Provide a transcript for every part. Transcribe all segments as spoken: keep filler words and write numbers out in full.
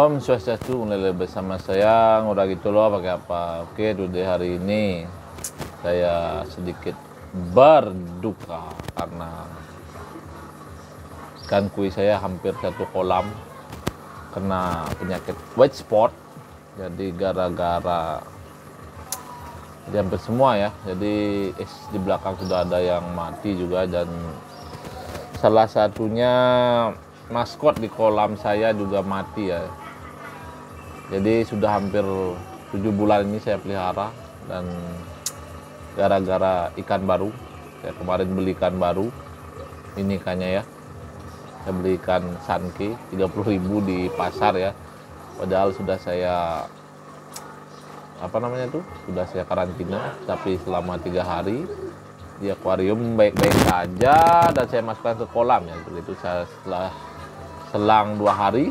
Om Swastiastu, mulai bersama saya udah gitu loh pakai apa. Oke, today hari ini saya sedikit berduka karena ikan koi saya hampir satu kolam kena penyakit white spot. Jadi gara-gara jadi hampir semua ya. Jadi eh, di belakang sudah ada yang mati juga, dan salah satunya maskot di kolam saya juga mati ya. Jadi sudah hampir tujuh bulan ini saya pelihara, dan gara-gara ikan baru, saya kemarin beli ikan baru ini ikannya ya, saya beli ikan sanke tiga puluh ribu di pasar ya, padahal sudah saya apa namanya tuh sudah saya karantina, tapi selama tiga hari di akuarium baik-baik saja, dan saya masukkan ke kolam ya. Begitu saya setelah selang dua hari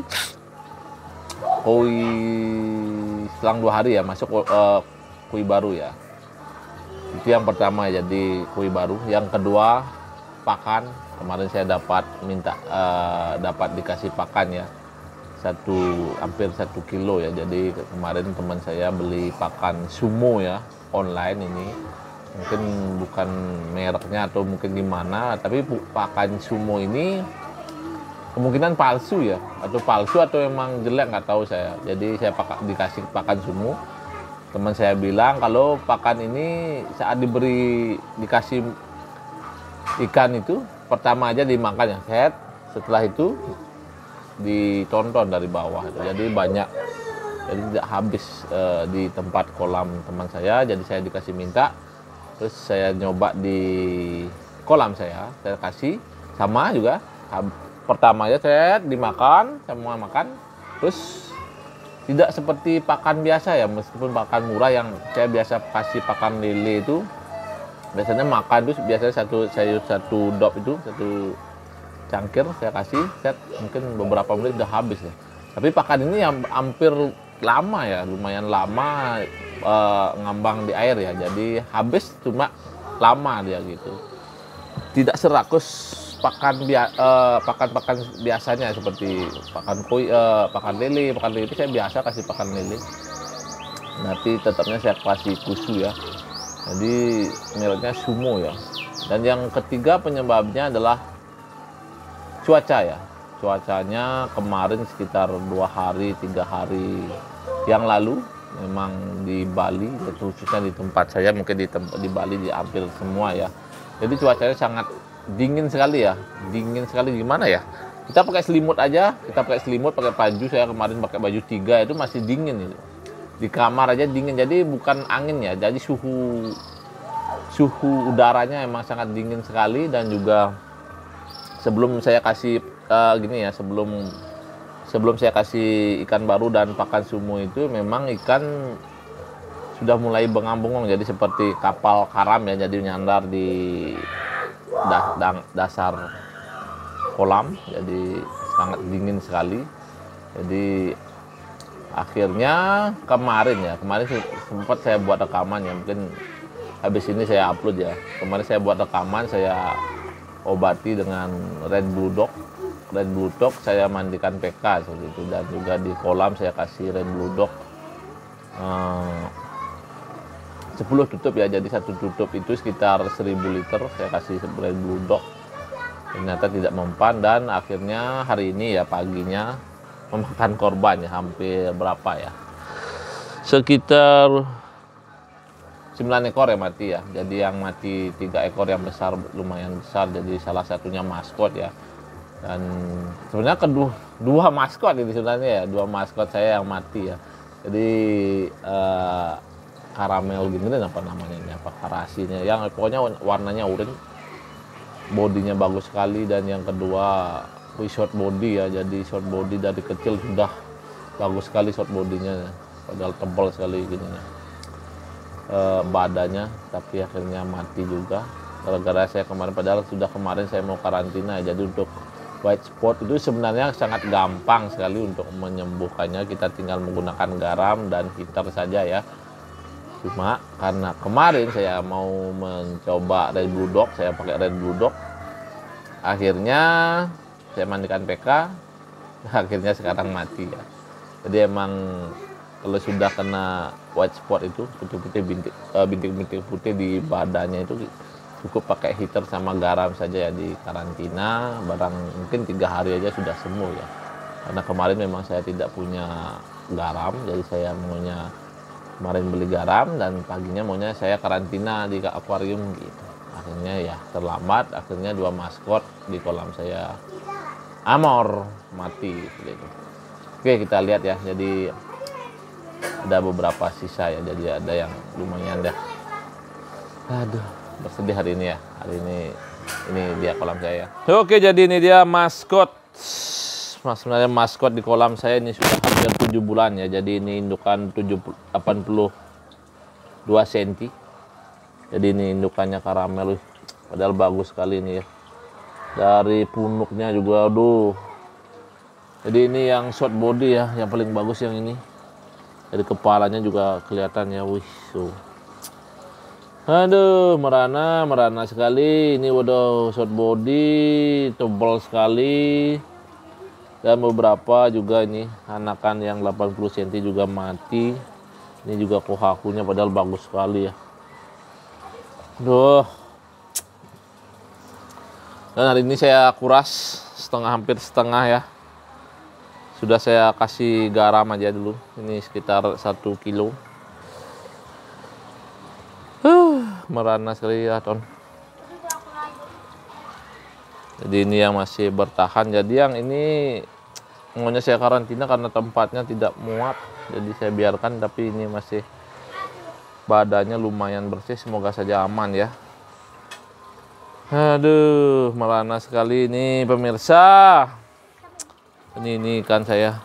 koi selang dua hari ya masuk uh, koi baru ya. Itu yang pertama, jadi koi baru. Yang kedua, pakan. Kemarin saya dapat minta uh, dapat dikasih pakan ya, satu hampir satu kilo ya. Jadi kemarin teman saya beli pakan sumo ya online ini, mungkin bukan mereknya atau mungkin gimana, tapi pakan sumo ini kemungkinan palsu ya, atau palsu atau emang jelek nggak tahu saya. Jadi saya pakai dikasih pakan sumo. Teman saya bilang kalau pakan ini saat diberi dikasih ikan itu pertama aja dimakan ya, set. Setelah itu ditonton dari bawah. Jadi banyak, jadi tidak habis uh, di tempat kolam teman saya. Jadi saya dikasih minta, terus saya nyoba di kolam saya, saya kasih sama juga. Pertama aja saya dimakan, semua makan, terus tidak seperti pakan biasa ya, meskipun pakan murah yang saya biasa kasih pakan lele itu, biasanya makan itu biasanya satu sayur satu dop itu satu cangkir saya kasih, set mungkin beberapa menit udah habis ya. Tapi pakan ini yang hampir lama ya, lumayan lama e, ngambang di air ya, jadi habis cuma lama dia gitu. Tidak serakus pakan bia, uh, pakan-pakan biasanya seperti pakan koi, uh, pakan lele, pakan lele itu saya biasa kasih pakan lele. Nanti tetapnya saya kasih kusu ya. Jadi mereknya sumo ya. Dan yang ketiga penyebabnya adalah cuaca ya. Cuacanya kemarin sekitar dua hari, tiga hari yang lalu memang di Bali, khususnya di tempat saya, mungkin di tempat di Bali di hampir semua ya. Jadi cuacanya sangat dingin sekali ya, dingin sekali gimana ya? Kita pakai selimut aja, kita pakai selimut, pakai baju. Saya kemarin pakai baju tiga itu masih dingin itu. Di kamar aja dingin. Jadi bukan angin ya, jadi suhu suhu udaranya emang sangat dingin sekali. Dan juga sebelum saya kasih uh, gini ya, sebelum sebelum saya kasih ikan baru dan pakan sumo itu memang ikan sudah mulai bengang-bengong, jadi seperti kapal karam ya, jadi nyandar di dasar kolam, jadi sangat dingin sekali. Jadi akhirnya kemarin ya, kemarin sempat saya buat rekaman ya, mungkin habis ini saya upload ya. Kemarin saya buat rekaman, saya obati dengan Red Blue Dog. Red Blue Dog saya mandikan P K seperti itu, dan juga di kolam saya kasih Red Blue Dog hmm, sepuluh tutup ya, jadi satu tutup itu sekitar seribu liter saya kasih Red Blue Dog. Ternyata tidak mempan, dan akhirnya hari ini ya paginya memakan korban ya, hampir berapa ya, sekitar sembilan ekor ya mati ya. Jadi yang mati tiga ekor yang besar, lumayan besar, jadi salah satunya maskot ya. Dan sebenarnya kedua dua maskot ini sebenarnya ya, dua maskot saya yang mati ya. Jadi eh, karamel gini dan apa namanya ini, apa karasinya, yang pokoknya warnanya oranye, bodinya bagus sekali. Dan yang kedua short body ya, jadi short body dari kecil sudah bagus sekali short bodinya, padahal tebal sekali gininya e, badannya, tapi akhirnya mati juga gara-gara saya kemarin, padahal sudah kemarin saya mau karantina. Jadi untuk white spot itu sebenarnya sangat gampang sekali untuk menyembuhkannya, kita tinggal menggunakan garam dan heater saja ya. Cuma karena kemarin saya mau mencoba Red Blue Dog, saya pakai Red Blue Dog, akhirnya saya mandikan P K, akhirnya sekarang mati ya. Jadi emang kalau sudah kena white spot itu putih-putih bintik uh, bintik-bintik putih di badannya itu cukup pakai heater sama garam saja ya, di karantina barang mungkin tiga hari aja sudah sembuh ya. Karena kemarin memang saya tidak punya garam, jadi saya maunya kemarin beli garam dan paginya maunya saya karantina di akuarium gitu. Akhirnya ya terlambat, akhirnya dua maskot di kolam saya amor mati gitu. Oke, kita lihat ya. Jadi ada beberapa sisa ya, jadi ada yang lumayan dah. Aduh, bersedih hari ini ya. Hari ini ini dia kolam saya. Oke, jadi ini dia maskot. Mas, sebenarnya maskot di kolam saya ini sudah hampir tujuh bulan ya. Jadi ini indukan delapan puluh dua sentimeter. Jadi ini indukannya karamel, padahal bagus sekali ini ya. Dari punuknya juga, aduh. Jadi ini yang short body ya, yang paling bagus yang ini. Dari kepalanya juga kelihatan ya, wih. So. Aduh, merana, merana sekali. Ini waduh, short body, tebal sekali. Dan beberapa juga ini anakan yang delapan puluh sentimeter juga mati. Ini juga kohakunya padahal bagus sekali ya. Duh. Dan hari ini saya kuras setengah, hampir setengah ya. Sudah saya kasih garam aja dulu. Ini sekitar satu kilo. Huh, merana sekali ya, Ton. Jadi ini yang masih bertahan. Jadi yang ini maunya saya karantina karena tempatnya tidak muat. Jadi saya biarkan, tapi ini masih badannya lumayan bersih, semoga saja aman ya. Aduh, merana sekali ini pemirsa. Ini ini ikan saya.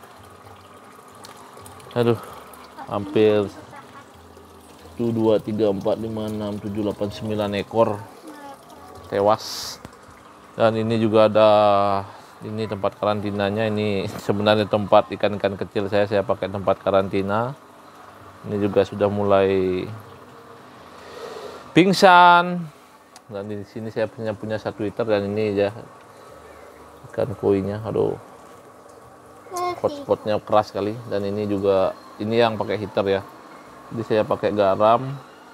Aduh, hampir satu, dua, tiga, empat, lima, enam, tujuh, delapan, sembilan ekor tewas. Dan ini juga ada, ini tempat karantinanya. Ini sebenarnya tempat ikan-ikan kecil saya, saya pakai tempat karantina. Ini juga sudah mulai pingsan. Dan di sini saya punya punya satu liter, dan ini ya ikan koinya. Aduh, spot-spotnya keras sekali. Dan ini juga, ini yang pakai heater ya. Jadi saya pakai garam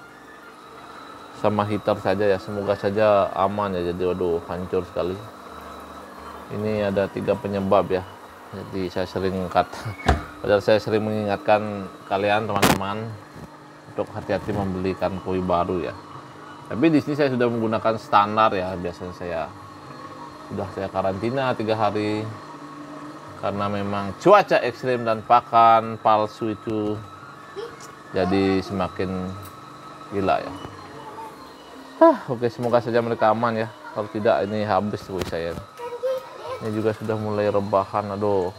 sama heater saja ya. Semoga saja aman ya. Jadi waduh, hancur sekali. Ini ada tiga penyebab ya. Jadi saya sering kata, padahal saya sering mengingatkan kalian teman-teman untuk hati-hati membeli ikan koi baru ya. Tapi di sini saya sudah menggunakan standar ya. Biasanya saya sudah saya karantina tiga hari karena memang cuaca ekstrim dan pakan palsu itu jadi semakin gila ya. Hah, oke, semoga saja mereka aman ya. Kalau tidak ini habis tuh saya. Ini juga sudah mulai rebahan, aduh.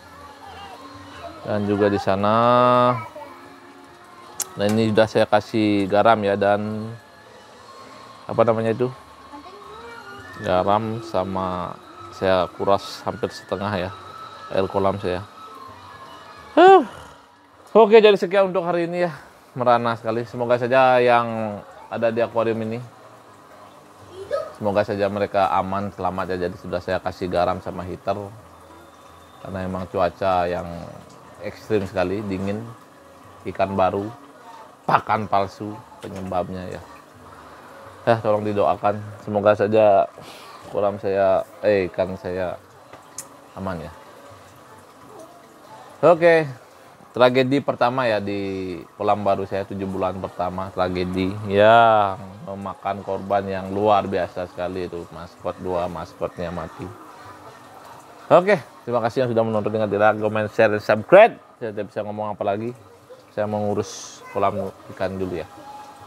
Dan juga di sana. Nah, ini sudah saya kasih garam ya, dan apa namanya itu? Garam sama saya kuras hampir setengah ya air kolam saya. Huh. Oke, jadi sekian untuk hari ini ya. Merana sekali. Semoga saja yang ada di akuarium ini, semoga saja mereka aman, selamat ya. Jadi sudah saya kasih garam sama heater karena memang cuaca yang ekstrim sekali, dingin, ikan baru, pakan palsu penyebabnya ya. Ya, tolong didoakan, semoga saja kolam saya, eh ikan saya aman ya. Oke, tragedi pertama ya di kolam baru saya, tujuh bulan pertama, tragedi yang memakan korban yang luar biasa sekali itu. Maskot, dua maskotnya mati. Oke, terima kasih yang sudah menonton. Dengan like, comment, share, dan subscribe. Saya tidak bisa ngomong apa lagi. Saya mau ngurus kolam ikan dulu ya.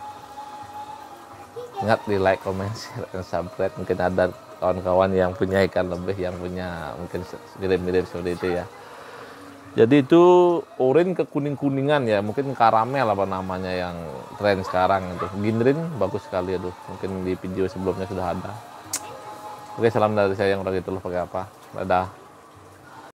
Ingat di like, comment, share, dan subscribe. Mungkin ada kawan-kawan yang punya ikan lebih, yang punya mungkin mirip-mirip seperti itu ya. Jadi itu orange ke kuning-kuningan ya, mungkin karamel apa namanya yang tren sekarang itu. Ginrin bagus sekali, aduh. Mungkin di video sebelumnya sudah ada. Oke, salam dari saya yang udah gitu loh pakai apa. Dadah.